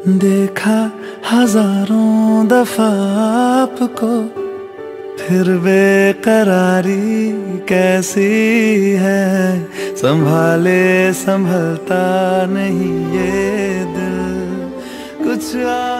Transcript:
देखा हजारों दफा आपको, फिर बेकरारी कैसी है। संभाले संभलता नहीं ये दिल, कुछ